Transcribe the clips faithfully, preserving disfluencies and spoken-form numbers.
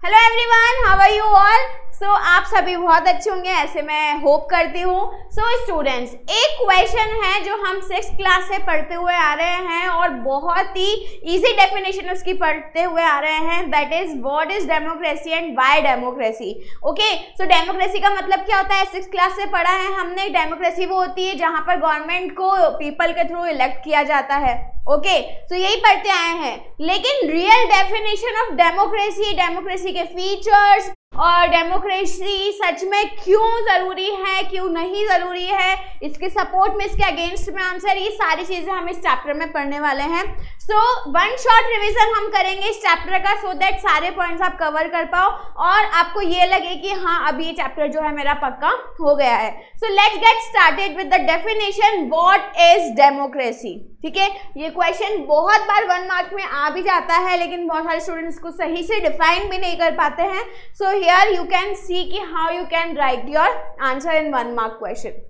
Hello everyone, how are you all. So आप सभी बहुत अच्छे होंगे, ऐसे मैं होप करती हूँ। सो स्टूडेंट्स, एक क्वेश्चन है जो हम सिक्स क्लास से पढ़ते हुए आ रहे हैं और बहुत ही इजी डेफिनेशन उसकी पढ़ते हुए आ रहे हैं, that is what is democracy and why democracy. Okay, so democracy का मतलब क्या होता है, सिक्स क्लास से पढ़ा है हमने। डेमोक्रेसी वो होती है जहाँ पर गवर्नमेंट को पीपल के थ्रू इलेक्ट किया जाता है। ओके okay, तो यही पढ़ते आए हैं। लेकिन real definition of democracy, democracy के फीचर्स और डेमोक्रेसी सच में क्यों जरूरी है, क्यों नहीं जरूरी है, इसके सपोर्ट में, इसके अगेंस्ट में आंसर, ये सारी चीजें हम इस चैप्टर में पढ़ने वाले हैं। सो वन शॉर्ट रिवीजन हम करेंगे इस चैप्टर का, सो so दैट सारे पॉइंट्स आप कवर कर पाओ और आपको ये लगे कि हाँ अब ये चैप्टर जो है मेरा पक्का हो गया है। So let's get started with the definition what is democracy. ठीक है, ये क्वेश्चन बहुत बार वन मार्क में आ भी जाता है, लेकिन बहुत सारे स्टूडेंट्स को सही से डिफाइन भी नहीं कर पाते हैं। So here you can see कि how you can write your answer in one mark question.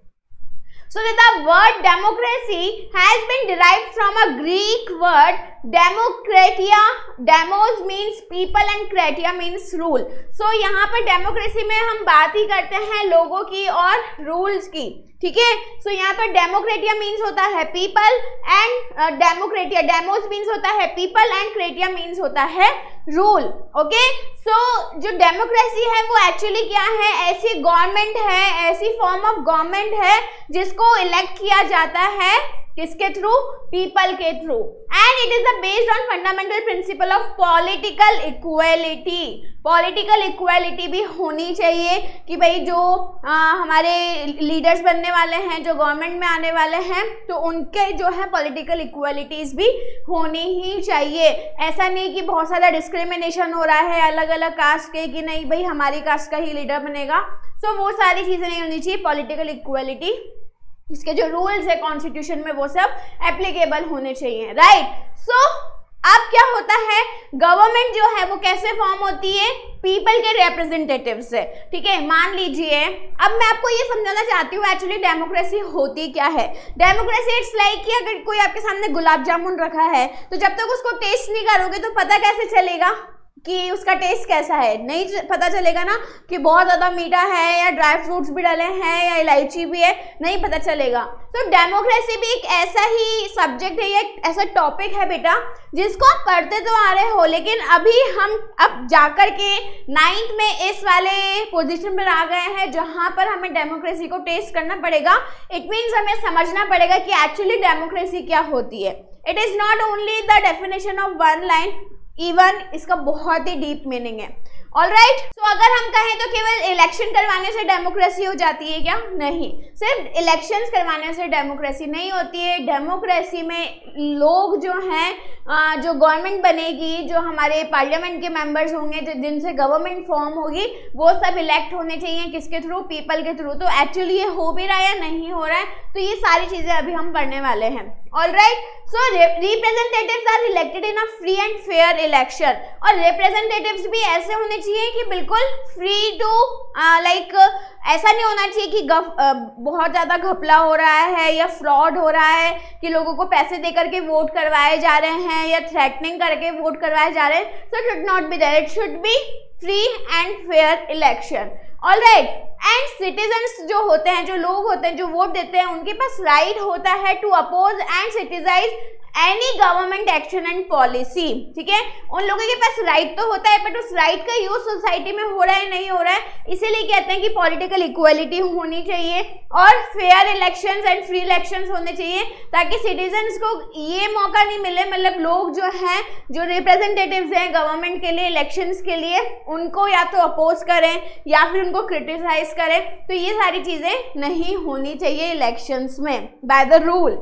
So the word democracy has been derived from a Greek word demokratia. Demos means people and kratia means rule. So यहाँ पर democracy में हम बात ही करते हैं लोगों की और रूल्स की. ठीक है, सो यहाँ पर डेमोक्रेटिया मीन्स होता है people and demokratia, demos means होता है पीपल एंड क्रेटिया मीन्स होता है रूल. ओके, सो जो डेमोक्रेसी है वो एक्चुअली क्या है, ऐसी गवर्नमेंट है, ऐसी फॉर्म ऑफ गवर्नमेंट है जिसको इलेक्ट किया जाता है किसके थ्रू, पीपल के through. And it is the based on fundamental principle of political equality. Political equality भी होनी चाहिए कि भाई जो आ, हमारे लीडर्स बनने वाले हैं, जो गवर्नमेंट में आने वाले हैं, तो उनके जो है पॉलिटिकल इक्वालिटीज भी होनी ही चाहिए. ऐसा नहीं कि बहुत सारा डिस्क्रिमिनेशन हो रहा है अलग अलग कास्ट के, कि नहीं भाई हमारी कास्ट का ही लीडर बनेगा. सो so, वो सारी चीजें नहीं होनी चाहिए. पॉलिटिकल इक्वालिटी, इसके जो रूल्स है कॉन्स्टिट्यूशन में वो सब एप्लीकेबल होने चाहिए. राइट. सो अब क्या होता है, गवर्नमेंट जो है वो कैसे फॉर्म होती है, पीपल के रिप्रेजेंटेटिव से. ठीक है, मान लीजिए अब मैं आपको ये समझाना चाहती हूँ एक्चुअली डेमोक्रेसी होती क्या है. डेमोक्रेसी इट्स लाइक कि अगर कोई आपके सामने गुलाब जामुन रखा है तो जब तक उसको टेस्ट नहीं करोगे तो पता कैसे चलेगा कि उसका टेस्ट कैसा है. नहीं पता चलेगा ना कि बहुत ज़्यादा मीठा है या ड्राई फ्रूट्स भी डले हैं या इलायची भी है, नहीं पता चलेगा. तो डेमोक्रेसी भी एक ऐसा ही सब्जेक्ट है, एक ऐसा टॉपिक है बेटा जिसको आप पढ़ते तो आ रहे हो, लेकिन अभी हम अब जाकर के नाइन्थ में इस वाले पोजीशन पर आ गए हैं जहाँ पर हमें डेमोक्रेसी को टेस्ट करना पड़ेगा. इट मीन्स हमें समझना पड़ेगा कि एक्चुअली डेमोक्रेसी क्या होती है. It is not only the definition of one line, even इसका बहुत ही डीप मीनिंग है. ऑलराइट. सो अगर हम कहें तो केवल इलेक्शन करवाने से डेमोक्रेसी हो जाती है क्या, नहीं. सिर्फ इलेक्शंस करवाने से डेमोक्रेसी नहीं होती है. डेमोक्रेसी में लोग जो हैं, जो गवर्नमेंट बनेगी, जो हमारे पार्लियामेंट के मेंबर्स होंगे, जो जिनसे गवर्नमेंट फॉर्म होगी, वो सब इलेक्ट होने चाहिए किसके थ्रू, पीपल के थ्रू. तो एक्चुअली ये हो भी रहा है या नहीं हो रहा है, तो ये सारी चीजें अभी हम पढ़ने वाले हैं. Alright. So representatives are elected in a free and fair election. और रिप्रेजेंटेटिव्स भी ऐसे होने चाहिए कि बिल्कुल फ्री टू, लाइक ऐसा नहीं होना चाहिए कि गफ, uh, बहुत ज़्यादा घपला हो रहा है या फ्रॉड हो रहा है, कि लोगों को पैसे दे करके वोट करवाए जा रहे हैं या थ्रेटनिंग करके वोट करवाए जा रहे हैं. So it should not be there. It should be free and fair election. Alright. And citizens जो होते हैं, जो लोग होते हैं, जो वोट देते हैं, उनके पास राइट होता है to oppose and criticise any government action and policy. ठीक है, उन लोगों के पास राइट तो होता है, बट उस राइट का यूज सोसाइटी में हो रहा है नहीं हो रहा है, इसीलिए कहते हैं कि पॉलिटिकल इक्वालिटी होनी चाहिए और fair elections and free elections होने चाहिए, ताकि सिटीजन्स को ये मौका नहीं मिले, मतलब लोग जो हैं, जो रिप्रेजेंटेटिव्स हैं गवर्नमेंट के लिए, इलेक्शंस के लिए, उनको या तो अपोज करें या फिर उनको क्रिटिसाइज करें. तो ये सारी चीजें नहीं होनी चाहिए इलेक्शंस में by the rule.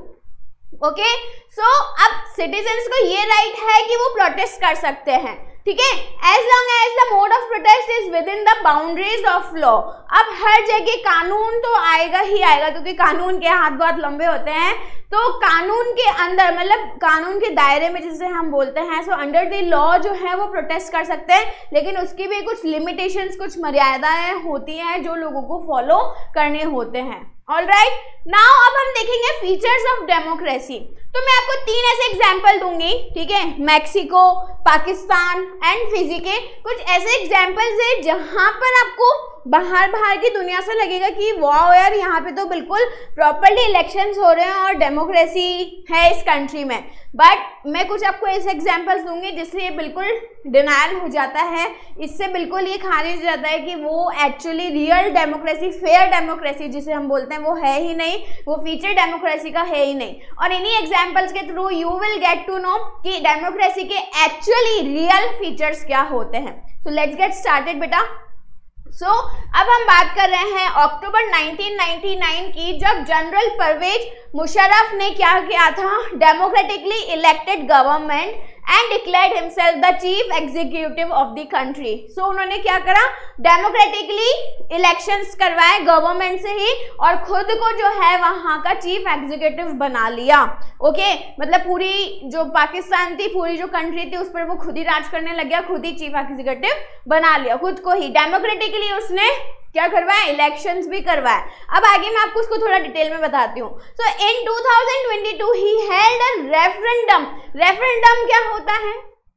Okay, so अब सिटीजन्स को ये राइट है कि वो प्रोटेस्ट कर सकते हैं. ठीक है, as long as the mode of protest is within the boundaries of law. अब हर जगह कानून तो आएगा ही आएगा, क्योंकि कानून के हाथ बहुत लंबे होते हैं. तो कानून के अंदर, मतलब कानून के दायरे में जिसे हम बोलते हैं, सो अंडर द लॉ जो है वो प्रोटेस्ट कर सकते हैं, लेकिन उसकी भी कुछ लिमिटेशंस, कुछ मर्यादाएं होती हैं जो लोगों को फॉलो करने होते हैं. ऑलराइट. नाउ अब हम देखेंगे फीचर्स ऑफ डेमोक्रेसी. तो तो मैं आपको तीन ऐसे एग्जाम्पल दूंगी, ठीक है, मैक्सिको, पाकिस्तान एंड फिजी के कुछ ऐसे एग्जाम्पल्स है जहां पर आपको बाहर बाहर की दुनिया से लगेगा कि वाह यार यहाँ पे तो बिल्कुल प्रॉपरली इलेक्शंस हो रहे हैं और डेमोक्रेसी है इस कंट्री में। बट मैं कुछ आपको ऐसे एग्जांपल्स दूंगी जिससे ये बिल्कुल डिनायल हो जाता है, इससे बिल्कुल ये खारिज हो जाता है कि वो actually real democracy, fair democracy जिसे हम बोलते हैं वो है ही नहीं, वो फीचर डेमोक्रेसी का है ही नहीं। और इन्हीं एग्जाम्पल्स के through you will get to know कि डेमोक्रेसी के एक्चुअली रियल फीचर्स क्या होते हैं। सो लेट्स गेट स्टार्टेड बेटा। सो so, अब हम बात कर रहे हैं अक्टूबर नाइनटीन नाइंटी नाइन की, जब जनरल परवेज मुशर्रफ ने क्या किया था, democratically elected government and declared himself the chief executive of the country. So उन्होंने क्या करा, डेमोक्रेटिकली इलेक्शंस करवाए गवर्नमेंट से ही और खुद को जो है वहां का चीफ एग्जीक्यूटिव बना लिया। Okay okay? मतलब पूरी जो पाकिस्तान थी, पूरी जो कंट्री थी उस पर वो खुद ही राज करने लग गया, खुद ही चीफ एग्जीक्यूटिव बना लिया, खुद को ही डेमोक्रेटिकली उसने क्या करवाया, इलेक्शंस भी करवाए। अब आगे मैं आपको उसको थोड़ा डिटेल में बताती हूँ। So in two thousand twenty two he held a referendum. Referendum क्या होता है,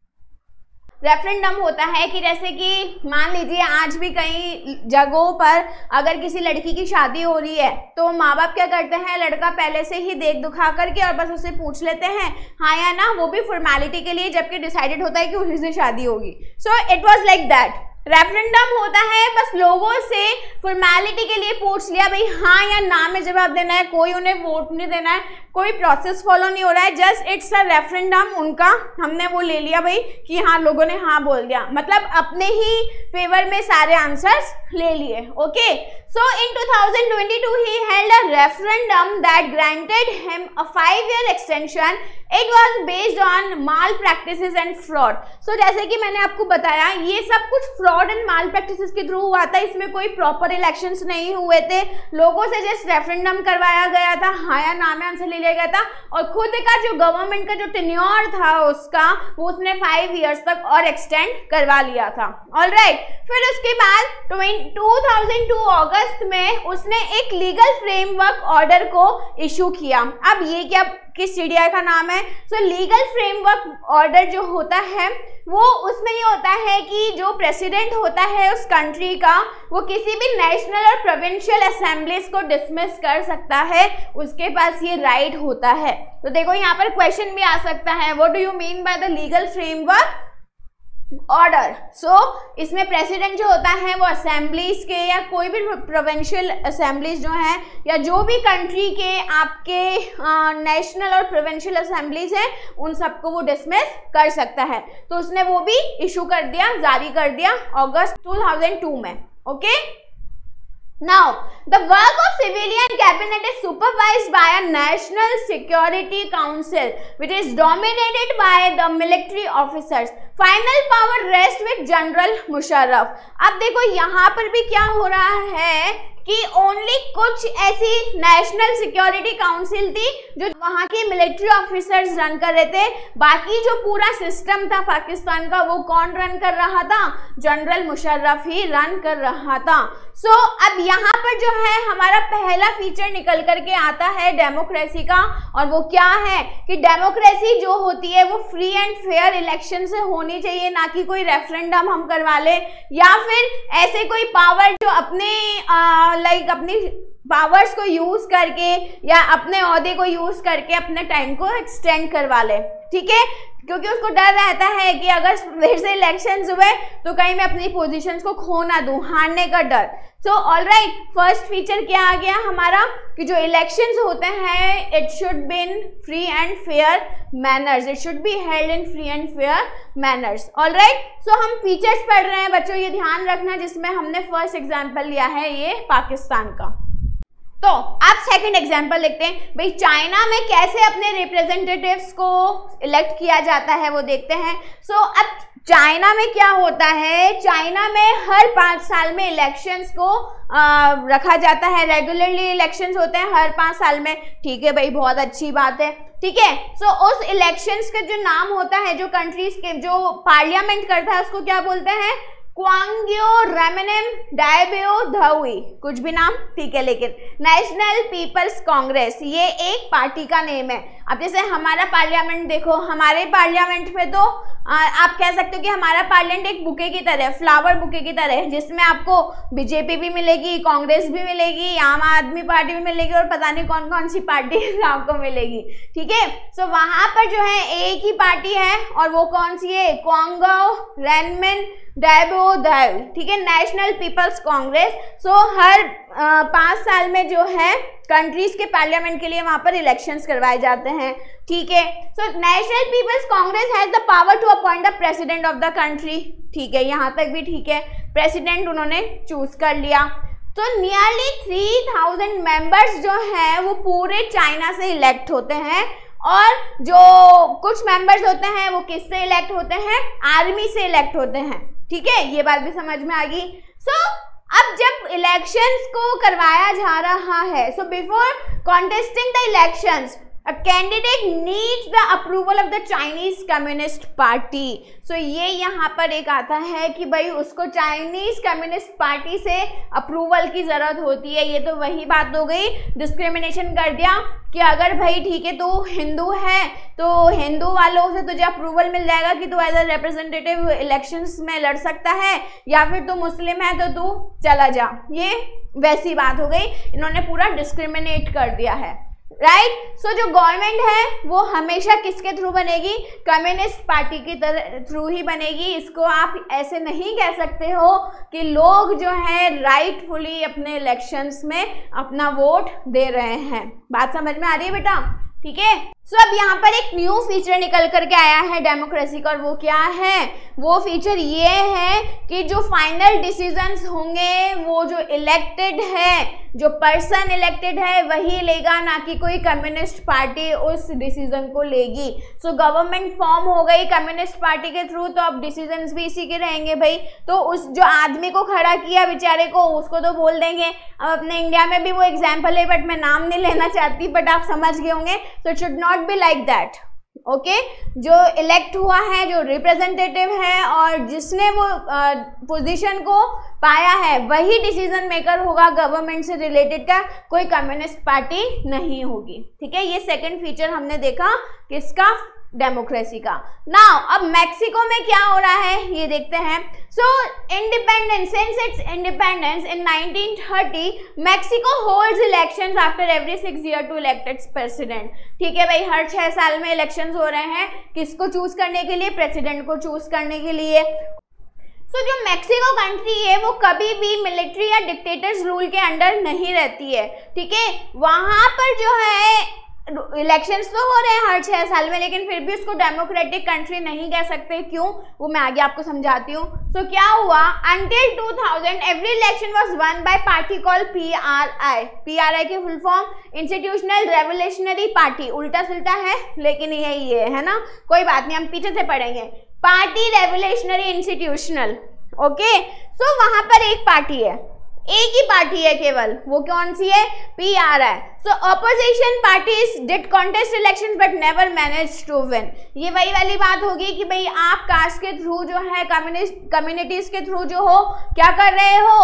रेफरेंडम होता है कि जैसे कि मान लीजिए आज भी कई जगहों पर अगर किसी लड़की की शादी हो रही है तो माँ बाप क्या करते हैं, लड़का पहले से ही देख दुखा करके और बस उससे पूछ लेते हैं हाँ या ना, वो भी फॉर्मेलिटी के लिए, जबकि डिसाइडेड होता है कि उसी से शादी होगी। So it was like that. Referendum होता है बस लोगों से फॉर्मेलिटी के लिए पूछ लिया भाई हाँ या ना में जवाब देना है, कोई उन्हें वोट नहीं देना है, कोई प्रोसेस फॉलो नहीं हो रहा है, जस्ट इट्स अ रेफरेंडम। उनका हमने वो ले लिया भाई कि हाँ लोगों ने हाँ बोल दिया, मतलब अपने ही फेवर में सारे आंसर्स ले लिए। Okay, so in two thousand twenty two he held a referendum that granted him a five year extension. It was based on malpractices and fraud. So जैसे कि मैंने आपको बताया ये सब कुछ फ्रॉड एंड माल प्रैक्टिसेस के through हुआ था, इसमें कोई प्रॉपर इलेक्शंस नहीं हुए थे, लोगों से जस्ट रेफरेंडम करवाया गया था, हाँ या ना में आंसर ले लिया गया था और खुद का जो गवर्नमेंट का जो टेन्योर था उसका वो उसने फाइव इयर्स तक और एक्सटेंड करवा लिया था। ऑलराइट, फिर उसके बाद टू थाउजेंड टू अगस्त में उसने एक लीगल फ्रेमवर्क ऑर्डर को इशू किया। अब ये क्या किस सीडीआई का नाम है? सो लीगल फ्रेमवर्क ऑर्डर जो होता है वो उसमें ये होता है कि जो प्रेसिडेंट होता है उस कंट्री का वो किसी भी नेशनल और प्रोविंशियल असेंबलीज को डिसमिस कर सकता है, उसके पास ये राइट होता है। तो देखो यहाँ पर क्वेश्चन भी आ सकता है, what do you mean by the legal framework order. So इसमें प्रेसिडेंट जो होता है वो असेंबलीज के या कोई भी प्रोविंशियल असेंबलीज जो हैं या जो भी कंट्री के आपके नेशनल और प्रोविंशियल असेंबलीज हैं उन सबको वो डिसमिस कर सकता है। तो उसने वो भी इशू कर दिया, जारी कर दिया अगस्त टू थाउजेंड टू में। Okay, now the work of civilian cabinet is supervised by a national security council which is dominated by the military officers. Final power rests with general Musharraf. अब देखो यहाँ पर भी क्या हो रहा है कि ओनली कुछ ऐसी नेशनल सिक्योरिटी काउंसिल थी जो वहाँ के मिलिट्री ऑफिसर्स रन कर रहे थे, बाकी जो पूरा सिस्टम था पाकिस्तान का वो कौन रन कर रहा था? जनरल मुशर्रफ ही रन कर रहा था। सो so, अब यहाँ पर जो है हमारा पहला फीचर निकल करके आता है डेमोक्रेसी का, और वो क्या है कि डेमोक्रेसी जो होती है वो फ्री एंड फेयर इलेक्शन से होनी चाहिए, ना कि कोई रेफरेंडम हम करवा ले या फिर ऐसे कोई पावर जो अपने लाइक like, अपनी पावर्स को यूज करके या अपने ओहदे को यूज करके अपने टाइम को एक्सटेंड करवा ले। ठीक है, क्योंकि उसको डर रहता है कि अगर फिर से इलेक्शंस हुए तो कहीं मैं अपनी पोजीशंस को खो ना दूं, हारने का डर। सो ऑलराइट, फर्स्ट फीचर क्या आ गया हमारा कि जो इलेक्शंस होते हैं it should be in free and fair manners, it should be held in free and fair manners. Alright, so हम फीचर्स पढ़ रहे हैं बच्चों, ये ध्यान रखना, जिसमें हमने फर्स्ट एग्जाम्पल लिया है ये पाकिस्तान का। तो आप सेकंड एग्जांपल देखते हैं, भाई चाइना में कैसे अपने रिप्रेजेंटेटिव्स को इलेक्ट किया जाता है वो देखते हैं। सो so, अब चाइना में क्या होता है, चाइना में हर पाँच साल में इलेक्शंस को आ, रखा जाता है, रेगुलरली इलेक्शंस होते हैं हर पाँच साल में। ठीक है भाई, बहुत अच्छी बात है। ठीक है, सो so, उस इलेक्शंस का जो नाम होता है, जो कंट्रीज के जो पार्लियामेंट करता है उसको क्या बोलते हैं? क्वांग्यो रेमिनिम डायबेओ धाउई, कुछ भी नाम ठीक है, लेकिन नेशनल पीपल्स कांग्रेस ये एक पार्टी का नेम है। अब जैसे हमारा पार्लियामेंट देखो, हमारे पार्लियामेंट में तो आ, आप कह सकते हो कि हमारा पार्लियामेंट एक बुके की तरह, फ्लावर बुके की तरह है, जिसमें आपको बीजेपी भी मिलेगी, कांग्रेस भी मिलेगी, आम आदमी पार्टी भी मिलेगी और पता नहीं कौन कौन सी पार्टी आपको मिलेगी, ठीक है। सो वहां पर जो है एक ही पार्टी है और वो कौन सी है, क्वांग्यो रेमिनिम डायबेओ धाउई, ठीक है, नेशनल पीपल्स कांग्रेस। सो हर आ, पाँच साल में जो है कंट्रीज के पार्लियामेंट के लिए वहां पर इलेक्शंस करवाए जाते हैं, ठीक है। So national people's congress has the power to appoint the president of the country, ठीक है, यहाँ तक भी ठीक है, प्रेसिडेंट उन्होंने चूज कर लिया। तो नियरली थ्री थाउजेंड मेंबर्स जो हैं वो पूरे चाइना से इलेक्ट होते हैं, और जो कुछ मेंबर्स होते हैं वो किससे इलेक्ट होते हैं, आर्मी से इलेक्ट होते हैं, ठीक है, ये बात भी समझ में आ गई। सो so, अब जब इलेक्शंस को करवाया जा रहा है, so before contesting the elections A candidate needs the approval of the Chinese Communist Party. So ये यहाँ पर एक आता है कि भाई उसको चाइनीज कम्युनिस्ट पार्टी से अप्रूवल की जरूरत होती है। ये तो वही बात हो गई, डिस्क्रिमिनेशन कर दिया कि अगर भाई ठीक है तू हिंदू है तो हिंदू वालों से तुझे अप्रूवल मिल जाएगा कि तू एज अ रिप्रेजेंटेटिव इलेक्शंस में लड़ सकता है, या फिर तू मुस्लिम है तो तू चला जा। ये वैसी बात हो गई, इन्होंने पूरा डिस्क्रिमिनेट कर दिया है, राइट। सो जो गवर्नमेंट है वो हमेशा किसके थ्रू बनेगी, कम्युनिस्ट पार्टी की तरह थ्रू ही बनेगी। इसको आप ऐसे नहीं कह सकते हो कि लोग जो है राइटफुली अपने इलेक्शंस में अपना वोट दे रहे हैं। बात समझ में आ रही है बेटा, ठीक है। सो so, अब यहाँ पर एक न्यू फीचर निकल करके आया है डेमोक्रेसी का, और वो क्या है, वो फीचर ये है कि जो फाइनल डिसीजंस होंगे वो जो इलेक्टेड है, जो पर्सन इलेक्टेड है वही लेगा, ना कि कोई कम्युनिस्ट पार्टी उस डिसीजन को लेगी। सो so, गवर्नमेंट फॉर्म हो गई कम्युनिस्ट पार्टी के थ्रू, तो अब डिसीजंस भी इसी के रहेंगे भाई। तो उस जो आदमी को खड़ा किया बेचारे को, उसको तो बोल देंगे। अब अपने इंडिया में भी वो एग्जाम्पल है, बट मैं नाम नहीं लेना चाहती, बट आप समझ गए होंगे। So it should not be like that, okay. जो इलेक्ट हुआ है, जो रिप्रेजेंटेटिव है और जिसने वो पोजीशन uh, को पाया है, वही डिसीजन मेकर होगा गवर्नमेंट से रिलेटेड का, कोई कम्युनिस्ट पार्टी नहीं होगी, ठीक है। ये सेकंड फीचर हमने देखा किसका, डेमोक्रेसी का। नाउ अब मैक्सिको में क्या हो रहा है ये देखते हैं। So independence, since its independence in nineteen thirty, Mexico holds elections after every six year to elect its president, ठीक है भाई। हर छह साल में इलेक्शंस हो रहे हैं, किसको चूज करने के लिए, प्रेसिडेंट को चूज करने के लिए। सो so, जो मैक्सिको कंट्री है वो कभी भी मिलिट्री या डिक्टेटर्स रूल के अंडर नहीं रहती है, ठीक है। वहां पर जो है इलेक्शंस तो हो रहे हैं हर छह साल में, लेकिन फिर भी उसको डेमोक्रेटिक कंट्री नहीं कह सकते। क्यों, वो मैं आगे आपको समझाती हूँ। सो so, क्या हुआ, until two thousand every election was won by party called P are I. पी आर आई की full form institutional revolutionary party, उल्टा सुल्टा है लेकिन यही ये है ना, कोई बात नहीं, हम पीछे से पढ़ेंगे। Party revolutionary institutional, okay. So वहां पर एक पार्टी है, एक ही पार्टी है केवल, वो कौन सी है, P are I. So opposition parties did contest elections but never manage to win. ये वही वाली बात होगी कि भाई आप कास्ट के थ्रू जो है, कम्युनिस्ट कम्युनिटीज के थ्रू जो हो क्या कर रहे हो,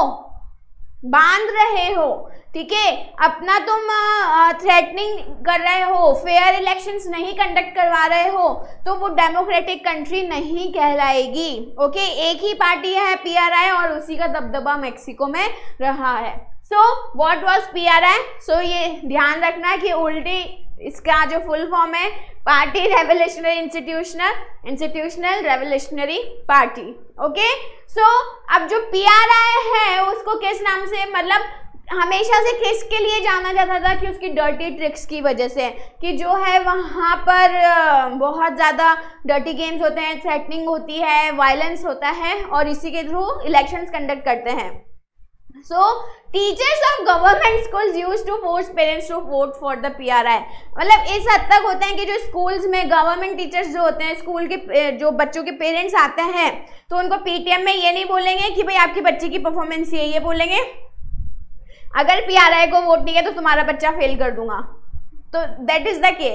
बांध रहे हो, ठीक है। अपना तुम थ्रेटनिंग कर रहे हो, फेयर इलेक्शंस नहीं कंडक्ट करवा रहे हो, तो वो डेमोक्रेटिक कंट्री नहीं कहलाएगी, ओके। एक ही पार्टी है पी आर आई और उसी का दबदबा मैक्सिको में रहा है। So what was P are I? So ये ध्यान रखना कि उल्टी इसका जो फुल फॉर्म है party revolutionary institutional institutional revolutionary party, okay. So अब जो पी आर आई है उसको किस नाम से, मतलब हमेशा से किसके लिए जाना जाता था कि उसकी डर्टी ट्रिक्स की वजह से, कि जो है वहाँ पर बहुत ज़्यादा डर्टी गेम्स होते हैं, थ्रेटनिंग होती है, वायलेंस होता है, और इसी के थ्रू इलेक्शंस कंडक्ट करते हैं। So teachers of government schools use to force parents to vote for the P are I. मतलब इस हद तक होते हैं कि जो स्कूल्स में गवर्नमेंट टीचर्स जो होते हैं, स्कूल के जो बच्चों के पेरेंट्स आते हैं, तो उनको पीटीएम में ये नहीं बोलेंगे कि भाई आपकी बच्ची की परफॉर्मेंस ये ये बोलेंगे अगर पी आर आई को वोट नहीं है तो तुम्हारा बच्चा फेल कर दूंगा। तो दैट इज द केस,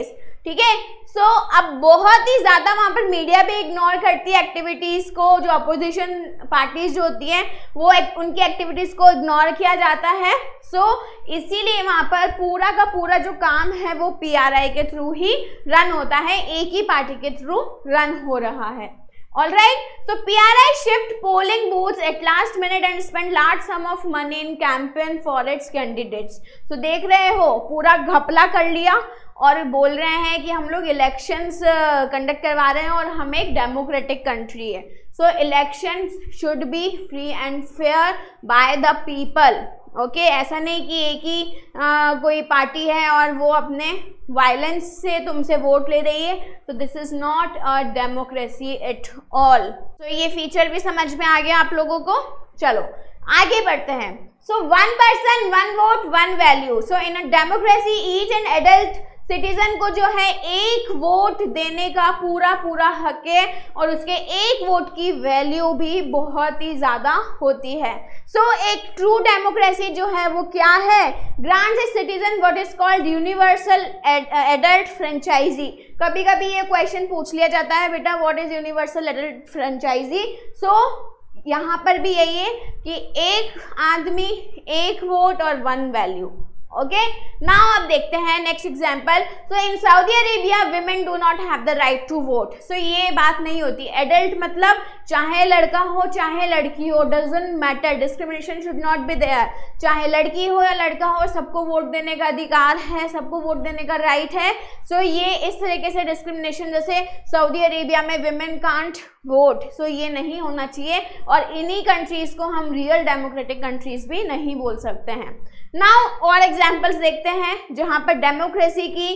ठीक है। सो so, अब बहुत ही ज़्यादा वहाँ पर मीडिया भी इग्नोर करती है एक्टिविटीज़ को, जो अपोजिशन पार्टीज जो होती हैं वो एक, उनकी एक्टिविटीज़ को इग्नोर किया जाता है। सो so, इसीलिए वहाँ पर पूरा का पूरा जो काम है वो पीआरआई के थ्रू ही रन होता है, एक ही पार्टी के थ्रू रन हो रहा है। All right, so P R I shift polling booths at last minute and spend large sum of money in campaign for its candidates. So देख रहे हो पूरा घपला कर लिया और बोल रहे हैं कि हम लोग इलेक्शंस कंडक्ट करवा रहे हैं और हम एक डेमोक्रेटिक कंट्री है। So elections should be free and fair by the people. Okay, ऐसा नहीं कि एक ही आ, कोई पार्टी है और वो अपने वायलेंस से तुमसे वोट ले रही है, तो this is not a democracy at all. तो ये फीचर भी समझ में आ गया आप लोगों को। चलो आगे बढ़ते हैं। So one person one vote one value. So in a democracy each and adult citizen को जो है एक वोट देने का पूरा पूरा हक है और उसके एक वोट की वैल्यू भी बहुत ही ज़्यादा होती है। सो so, एक ट्रू डेमोक्रेसी जो है वो क्या है? Grants a citizen what is called universal adult franchise. कभी कभी ये क्वेश्चन पूछ लिया जाता है, बेटा what is universal adult franchise. So यहाँ पर भी यही है कि एक आदमी एक वोट और वन वैल्यू। ओके, नाउ अब देखते हैं next example. So in Saudi Arabia women do not have the right to vote. So ये बात नहीं होती। एडल्ट मतलब चाहे लड़का हो चाहे लड़की हो, doesn't matter, discrimination should not be there. चाहे लड़की हो या लड़का हो, सबको वोट देने का अधिकार है, सबको वोट देने का राइट है। सो so, ये इस तरीके से डिस्क्रिमिनेशन, जैसे सऊदी अरेबिया में विमेन कांट वोट, सो ये नहीं होना चाहिए और इन्हीं कंट्रीज को हम रियल डेमोक्रेटिक कंट्रीज भी नहीं बोल सकते हैं। नाउ और एग्जाम्पल्स देखते हैं जहाँ पर डेमोक्रेसी की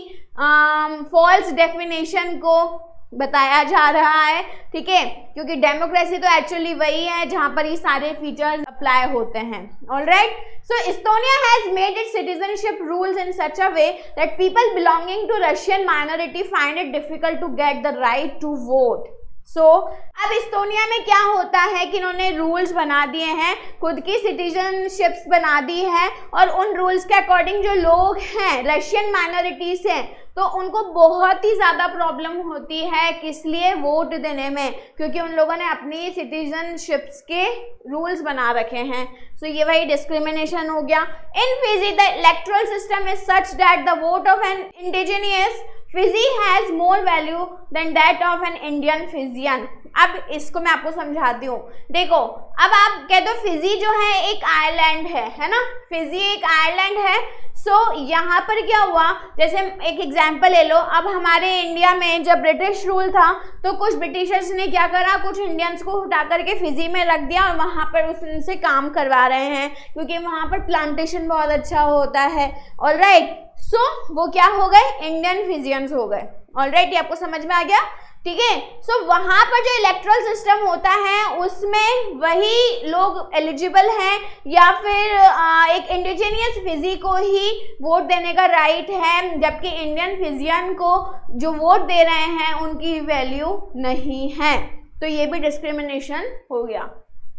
फॉल्स डेफिनेशन को बताया जा रहा है, ठीक है, क्योंकि डेमोक्रेसी तो एक्चुअली वही है जहाँ पर ये सारे फीचर्स अप्लाई होते हैं। Alright, so Estonia has made its citizenship rules in such a way that people belonging to Russian minority find it difficult to get the right to vote. So so, अब Estonia में क्या होता है कि इन्होंने rules बना दिए हैं, खुद की सिटीजनशिप्स बना दी है और उन रूल्स के अकॉर्डिंग जो लोग हैं रशियन माइनॉरिटीज हैं तो उनको बहुत ही ज़्यादा प्रॉब्लम होती है, किस लिए? वोट देने में, क्योंकि उन लोगों ने अपनी सिटीजनशिप्स के रूल्स बना रखे हैं। सो so, ये वही डिस्क्रिमिनेशन हो गया। In Fiji the electoral system is such that the vote of an indigenous Fiji has more value than that of an Indian Fijian. अब इसको मैं आपको समझाती हूँ। देखो, अब आप कह दो फिजी जो है एक आइलैंड है, है ना, फिजी एक आइलैंड है। सो so, यहाँ पर क्या हुआ, जैसे एक एग्जाम्पल ले लो। अब हमारे इंडिया में जब ब्रिटिश रूल था तो कुछ ब्रिटिशर्स ने क्या करा, कुछ इंडियंस को उठा करके फिजी में रख दिया और वहाँ पर उनसे काम करवा रहे हैं क्योंकि वहाँ पर प्लांटेशन बहुत अच्छा होता है। ऑलराइट, सो so, वो क्या हो गए, इंडियन फिजियंस हो गए। ऑलराइट, ये आपको समझ में आ गया, ठीक है। सो so, वहाँ पर जो इलेक्ट्रल सिस्टम होता है उसमें वही लोग एलिजिबल हैं या फिर आ, एक इंडिजिनियस फिजी को ही वोट देने का राइट है, जबकि इंडियन फिजियन को जो वोट दे रहे हैं उनकी वैल्यू नहीं है। तो ये भी डिस्क्रिमिनेशन हो गया।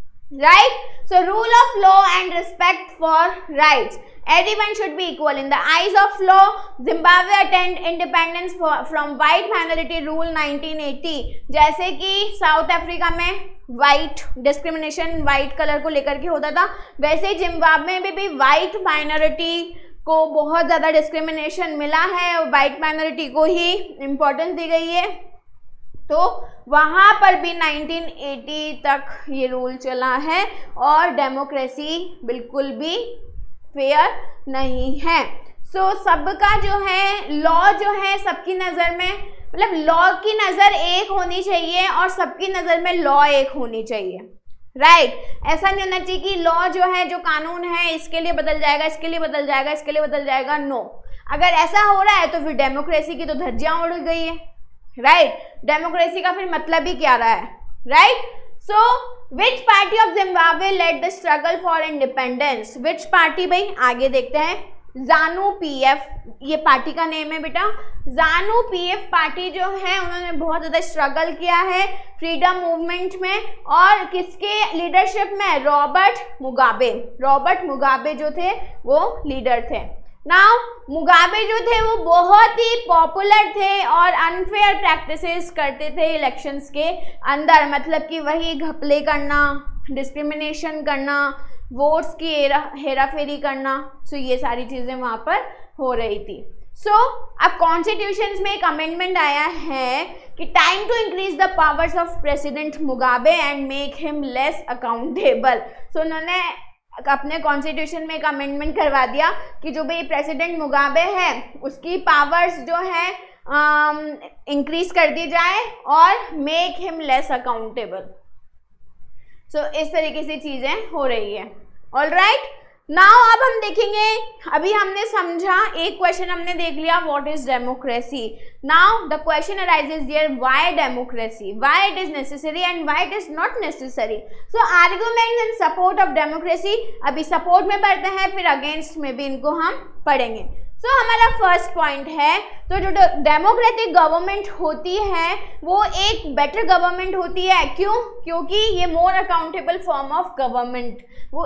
Right, so rule of law and respect for rights, everyone should be equal in the eyes of law. Zimbabwe attained independence from white minority rule nineteen eighty. जैसे कि साउथ अफ्रीका में वाइट डिस्क्रिमिनेशन वाइट कलर को लेकर के होता था, वैसे ही Zimbabwe में भी वाइट माइनॉरिटी को बहुत ज़्यादा डिस्क्रिमिनेशन मिला है, वाइट माइनॉरिटी को ही इम्पोर्टेंस दी गई है। तो वहाँ पर भी नाइनटीन एटी तक ये रूल चला है और डेमोक्रेसी बिल्कुल भी फेयर नहीं है। सो so, सबका जो है लॉ जो है सबकी नज़र में, मतलब लॉ की नज़र एक होनी चाहिए और सबकी नज़र में लॉ एक होनी चाहिए। Right right? ऐसा नहीं होना चाहिए कि लॉ जो है, जो कानून है, इसके लिए बदल जाएगा, इसके लिए बदल जाएगा, इसके लिए बदल जाएगा। नो, अगर ऐसा हो रहा है तो फिर डेमोक्रेसी की तो धज्जियां उड़ गई है। Right right? डेमोक्रेसी का फिर मतलब ही क्या रहा है? Right right? So which party of Zimbabwe led the struggle for independence? Which party भाई, आगे देखते हैं। जानू पीएफ, ये पार्टी का नेम है बेटा। जानू पीएफ पार्टी जो है उन्होंने बहुत ज़्यादा स्ट्रगल किया है फ्रीडम मूवमेंट में, और किसके लीडरशिप में? Robert Mugabe. रॉबर्ट मुगाबे जो थे वो लीडर थे। नाउ मुगाबे जो थे वो बहुत ही पॉपुलर थे और अनफेयर प्रैक्टिसेस करते थे इलेक्शंस के अंदर, मतलब कि वही घपले करना, डिस्क्रिमिनेशन करना, वोट्स की हेरा फेरी करना। सो so ये सारी चीज़ें वहाँ पर हो रही थी। सो so, अब कॉन्स्टिट्यूशन में एक अमेंडमेंट आया है कि time to increase the powers of president Mugabe and make him less accountable. So उन्होंने अपने कॉन्स्टिट्यूशन में एक अमेंडमेंट करवा दिया कि जो भी प्रेसिडेंट मुगाबे है उसकी पावर्स जो है इंक्रीज कर दी जाए और make him less accountable. So इस तरीके से चीज़ें हो रही है। ऑल राइट, नाउ अब हम देखेंगे, अभी हमने समझा, एक क्वेश्चन हमने देख लिया, what is democracy. Now the question arises here, why democracy, why it is necessary and why it is not necessary. So arguments in support of democracy, अभी सपोर्ट में पढ़ते हैं, फिर अगेंस्ट में भी इनको हम पढ़ेंगे। सो so, हमारा फर्स्ट पॉइंट है, तो जो डेमोक्रेटिक गवर्नमेंट होती है वो एक बेटर गवर्नमेंट होती है। क्यों? क्योंकि ये more accountable form of government, वो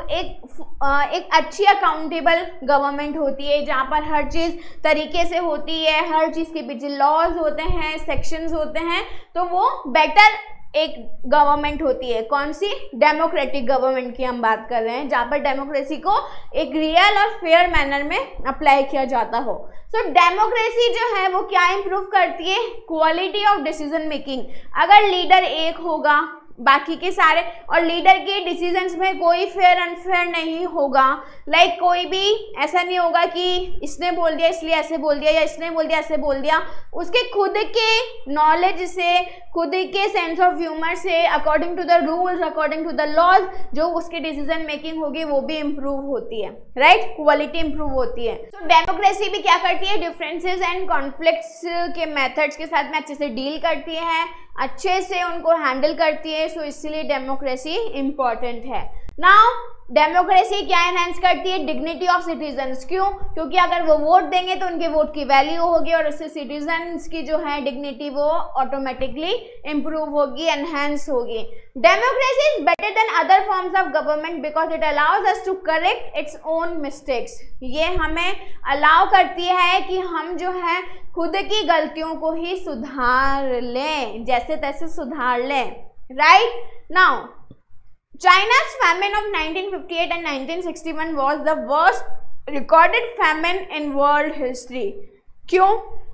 एक एक अच्छी अकाउंटेबल गवर्नमेंट होती है जहाँ पर हर चीज़ तरीके से होती है, हर चीज़ के पीछे लॉज होते हैं, सेक्शंस होते हैं, तो वो बेटर एक गवर्नमेंट होती है। कौन सी? डेमोक्रेटिक गवर्नमेंट की हम बात कर रहे हैं, जहाँ पर डेमोक्रेसी को एक रियल और फेयर मैनर में अप्लाई किया जाता हो। सो डेमोक्रेसी जो है वो क्या इंप्रूव करती है? Quality of decision making. अगर लीडर एक होगा, बाकी के सारे, और लीडर के डिसीजंस में कोई फेयर अनफेयर नहीं होगा, लाइक like कोई भी ऐसा नहीं होगा कि इसने बोल दिया इसलिए ऐसे बोल दिया या इसने बोल दिया ऐसे बोल दिया, उसके खुद के नॉलेज से, खुद के सेंस ऑफ ह्यूमर से, according to the rules, according to the laws, जो उसकी डिसीजन मेकिंग होगी वो भी इम्प्रूव होती है, राइट right? क्वालिटी इम्प्रूव होती है। तो डेमोक्रेसी भी क्या करती है? डिफरेंसेस एंड कॉन्फ्लिक्ट्स के मेथड्स के साथ में अच्छे से डील करती है, अच्छे से उनको हैंडल करती है। सो इसलिए डेमोक्रेसी इम्पॉर्टेंट है। नाउ डेमोक्रेसी क्या एनहांस करती है? Dignity of citizens. क्यों? क्योंकि अगर वो वोट देंगे तो उनके वोट की वैल्यू होगी और उससे सिटीजन्स की जो है डिग्निटी वो ऑटोमेटिकली इम्प्रूव होगी, एनहांस होगी। Democracy is better than other forms of government because it allows us to correct its own mistakes. ये हमें अलाउ करती है कि हम जो है खुद की गलतियों को ही सुधार लें, जैसे तैसे सुधार लें, right. Now China's famine of nineteen fifty-eight and nineteen sixty-one was the worst recorded famine in world history. क्यों?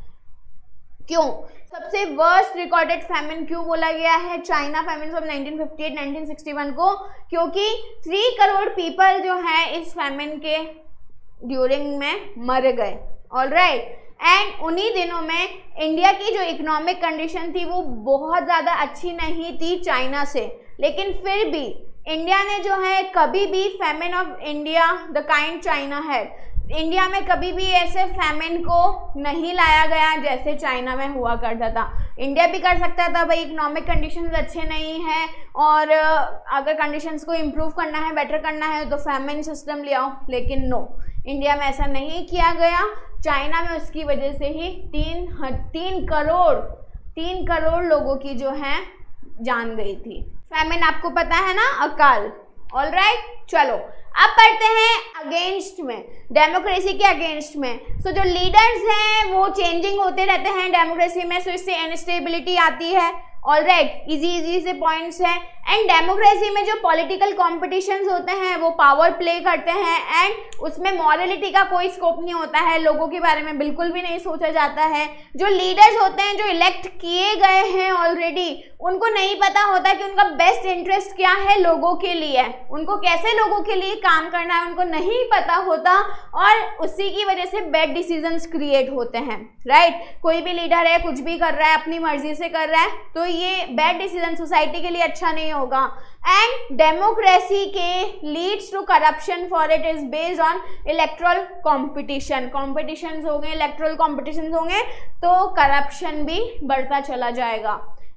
क्यों सबसे वर्स्ट रिकॉर्डेड फैमिन क्यों बोला गया है China famine of nineteen fifty eight nineteen sixty one को? क्योंकि थ्री करोड़ पीपल जो है इस फैमिन के ड्यूरिंग में मर गए। ऑल राइट, एंड उन्हीं दिनों में इंडिया की जो इकोनॉमिक कंडीशन थी वो बहुत ज़्यादा अच्छी नहीं थी चाइना से, लेकिन फिर भी इंडिया ने जो है कभी भी famine of India the kind China है, इंडिया में कभी भी ऐसे फैमिन को नहीं लाया गया जैसे चाइना में हुआ करता था। इंडिया भी कर सकता था, भाई इकोनॉमिक कंडीशंस अच्छे नहीं हैं और अगर कंडीशंस को इम्प्रूव करना है, बेटर करना है तो फैमिन सिस्टम ले आओ, लेकिन नो, इंडिया में ऐसा नहीं किया गया। चाइना में उसकी वजह से ही तीन तीन करोड़ तीन करोड़ लोगों की जो है जान गई थी। फैमिन आपको पता है ना, अकाल। ऑल राइट, चलो अब पढ़ते हैं अगेंस्ट में, डेमोक्रेसी के अगेंस्ट में। सो so, जो लीडर्स हैं वो चेंजिंग होते रहते हैं डेमोक्रेसी में, सो so इससे इनस्टेबिलिटी आती है। ऑल राइट, इजी इजी से पॉइंट्स हैं। एंड डेमोक्रेसी में जो पॉलिटिकल कॉम्पिटिशन्स होते हैं वो पावर प्ले करते हैं एंड उसमें मॉरलिटी का कोई स्कोप नहीं होता है, लोगों के बारे में बिल्कुल भी नहीं सोचा जाता है। जो लीडर्स होते हैं जो इलेक्ट किए गए हैं ऑलरेडी, उनको नहीं पता होता कि उनका बेस्ट इंटरेस्ट क्या है लोगों के लिए, उनको कैसे लोगों के लिए काम करना है, उनको नहीं पता होता और उसी की वजह से बैड डिसीजंस क्रिएट होते हैं। राइट, कोई भी लीडर है कुछ भी कर रहा है, अपनी मर्जी से कर रहा है, तो ये बैड डिसीजन सोसाइटी के लिए अच्छा नहीं होगा। एंड डेमोक्रेसी के leads to corruption for it is based on electoral competition. Competitions हो गए, इलेक्ट्रल कॉम्पिटिशन्स होंगे तो करप्शन भी बढ़ता चला जाएगा।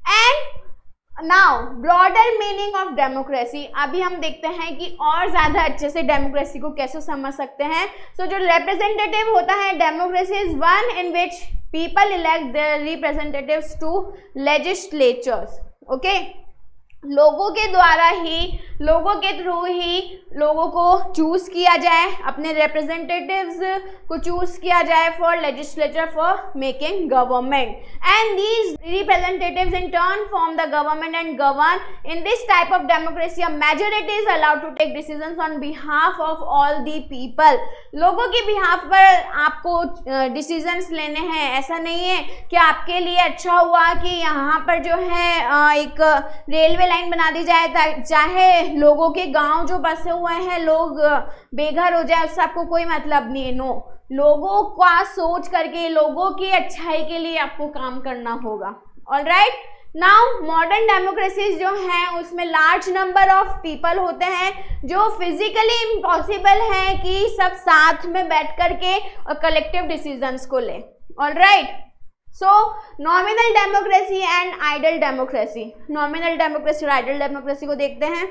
And now broader meaning of democracy, अभी हम देखते हैं कि और ज़्यादा अच्छे से डेमोक्रेसी को कैसे समझ सकते हैं। सो so, जो रिप्रेजेंटेटिव होता है, democracy is one in which people elect their representatives to legislatures. Okay, लोगों के द्वारा ही लोगों के थ्रू ही लोगों को चूज किया जाए, अपने रिप्रेजेंटेटिव्स को चूज किया जाए for legislature for making government, and these representatives in turn form the government and govern. In this type of democracy a majority is allowed to take decisions on behalf of all the people. लोगों के behalf पर आपको decisions uh, लेने हैं. ऐसा नहीं है कि आपके लिए अच्छा हुआ कि यहाँ पर जो है uh, एक रेलवे लाइन बना दी जाए, चाहे लोगों के गांव जो बसे हुए हैं लोग बेघर हो जाए, उससे आपको कोई मतलब नहीं है. नो, लोगों का सोच करके लोगों की अच्छाई के लिए आपको काम करना होगा. ऑलराइट, नाउ मॉडर्न डेमोक्रेसीज जो हैं उसमें लार्ज नंबर ऑफ पीपल होते हैं, जो फिजिकली इम्पॉसिबल है कि सब साथ में बैठ करके और कलेक्टिव डिसीजंस को ले. Alright, so nominal democracy and ideal democracy. Nominal democracy और आइडल डेमोक्रेसी को देखते हैं.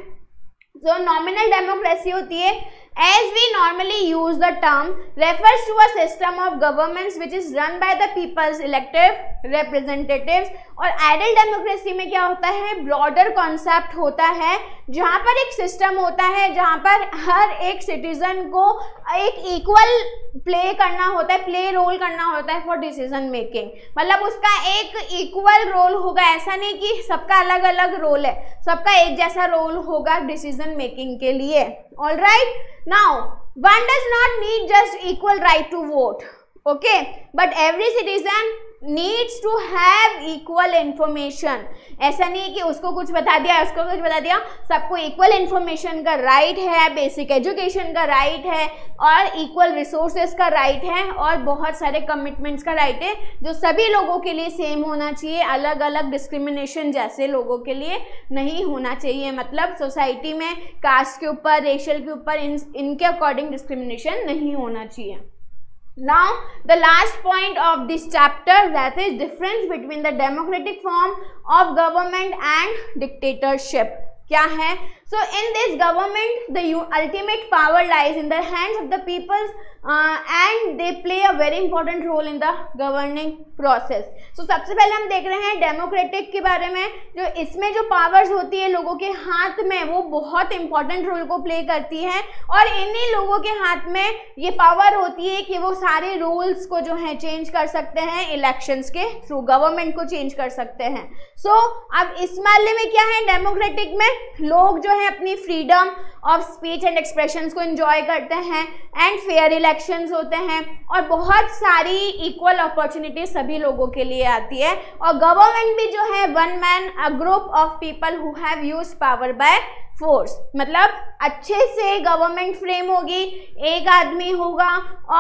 जो नॉमिनल डेमोक्रेसी होती है, as we normally use the term, refers to a system of governments which is run by the people's elected representatives. और ideal democracy में क्या होता है, ब्रॉडर कॉन्सेप्ट होता है, जहाँ पर एक सिस्टम होता है जहाँ पर हर एक सिटीजन को एक इक्वल प्ले करना होता है, प्ले रोल करना होता है फॉर डिसीजन मेकिंग. मतलब उसका एक इक्वल रोल होगा. ऐसा नहीं कि सबका अलग अलग रोल है, सबका एक जैसा रोल होगा डिसीजन मेकिंग के लिए. Alright, now one does not need just equal right to vote, okay, but every citizen needs to have equal information. ऐसा नहीं है कि उसको कुछ बता दिया उसको कुछ बता दिया. सबको इक्वल इन्फॉर्मेशन का राइट है, बेसिक एजुकेशन का राइट है, और इक्वल रिसोर्सेज का राइट है, और बहुत सारे कमिटमेंट्स का राइट है जो सभी लोगों के लिए सेम होना चाहिए. अलग अलग डिस्क्रिमिनेशन जैसे लोगों के लिए नहीं होना चाहिए. मतलब सोसाइटी में कास्ट के ऊपर, रेशियल के ऊपर इन इनके अकॉर्डिंग डिस्क्रिमिनेशन नहीं होना चाहिए. Now the last point of this chapter, that is difference between the democratic form of government and dictatorship. क्या है? So in this government the ultimate power lies in the hands of the people uh, and they play a very important role in the governing process. So सबसे पहले हम देख रहे हैं democratic के बारे में. जो इसमें जो पावर्स होती है लोगों के हाथ में, वो बहुत इंपॉर्टेंट रोल को प्ले करती है, और इन्हीं लोगों के हाथ में ये पावर होती है कि वो सारे रूल्स को जो है चेंज कर सकते हैं इलेक्शंस के थ्रू, गवर्नमेंट को चेंज कर सकते हैं. सो so, अब इस मामले में क्या है, डेमोक्रेटिक में लोग जो है अपनी freedom of speech and expressions को एंजॉय करते हैं, एंड फेयर इलेक्शंस होते हैं, और बहुत सारी इक्वल अपॉर्चुनिटी सभी लोगों के लिए आती है. और गवर्नमेंट भी जो है one man a group of people who have used power by force. मतलब अच्छे से गवर्नमेंट फ्रेम होगी, एक आदमी होगा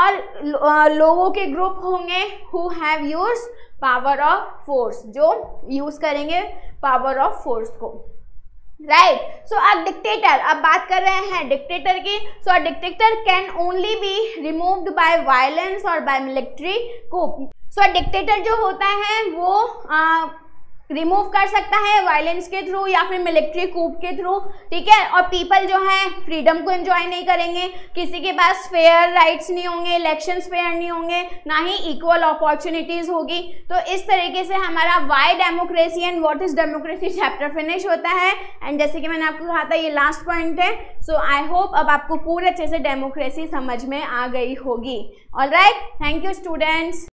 और लोगों के ग्रुप होंगे who have used power of force, जो यूज करेंगे पावर ऑफ फोर्स को. राइट, सो अब डिक्टेटर, अब बात कर रहे हैं डिक्टेटर की. So a dictator can only be removed by violence और by military coup. So dictator जो होता है वो आ, रिमूव कर सकता है वायलेंस के थ्रू या फिर मिलिट्री कूप के थ्रू. ठीक है, और पीपल जो है फ्रीडम को एंजॉय नहीं करेंगे, किसी के पास फेयर राइट्स नहीं होंगे, इलेक्शंस फेयर नहीं होंगे, ना ही इक्वल अपॉर्चुनिटीज होगी. तो इस तरीके से हमारा why democracy and what is democracy chapter finish होता है. एंड जैसे कि मैंने आपको कहा था ये लास्ट पॉइंट है. सो आई होप अब आपको पूरे अच्छे से डेमोक्रेसी समझ में आ गई होगी. Alright, thank you students.